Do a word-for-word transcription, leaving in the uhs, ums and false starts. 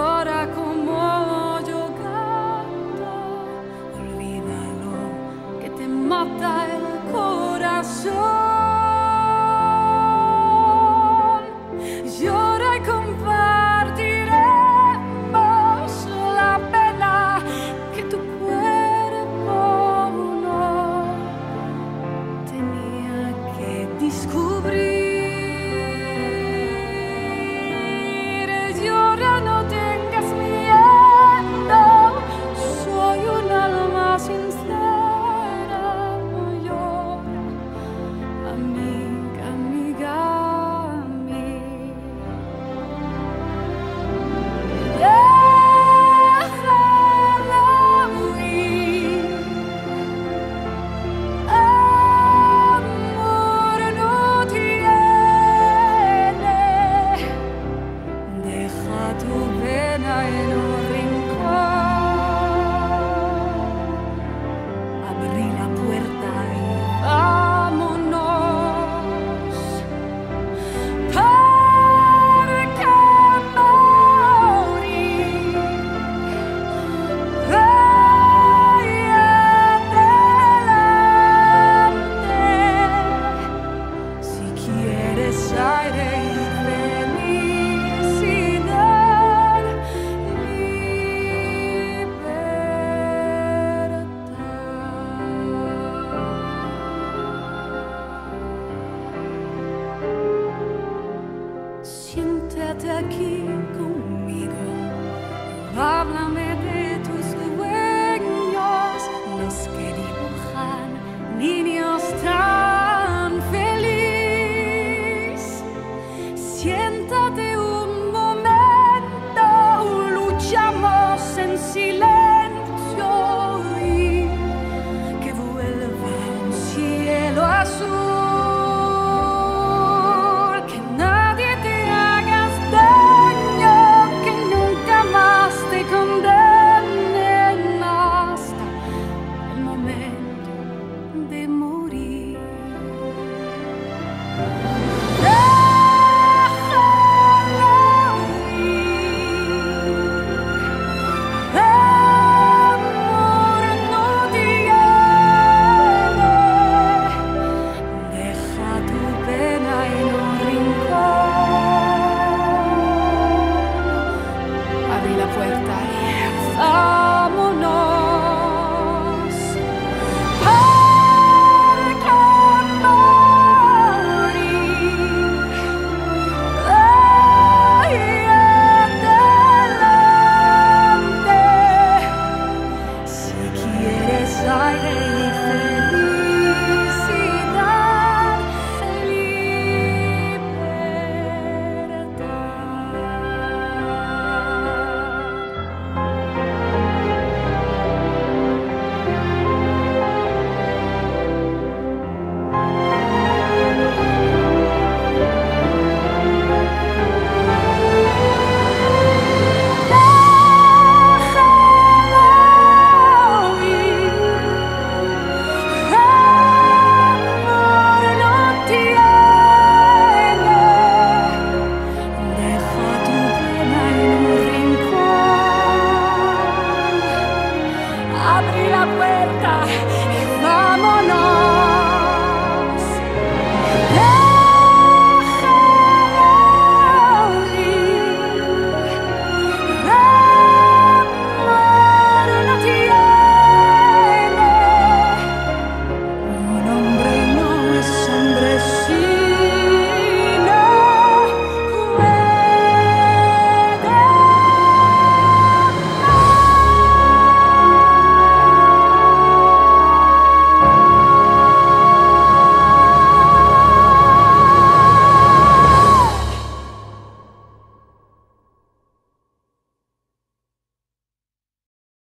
llora como yo canto. Olvídalo, que te mata el corazón. Llora y compartiremos la pena que tu cuerpo no tenía que descubrir. Llora, no tengas miedo, soy un alma sincera. Llora, amiga, amiga mía. Déjala huir, amor no tiene. Deja tu pena en un rincón, abrí la puerta y vámonos. Porque morir, vaya adelante. Si quieres aire y felicidad, libertad. Siéntate aquí conmigo, háblame de tus sueños, los que dibujan niños tan feliz. Siéntate un momento, luchamos en silencio y que vuelva un cielo azul. Que nadie te hagas daño, que nunca más te condenen hasta el momento de morir. Déjala huir, amor no tiene. Deja tu pena en un rincón, abrí la puerta y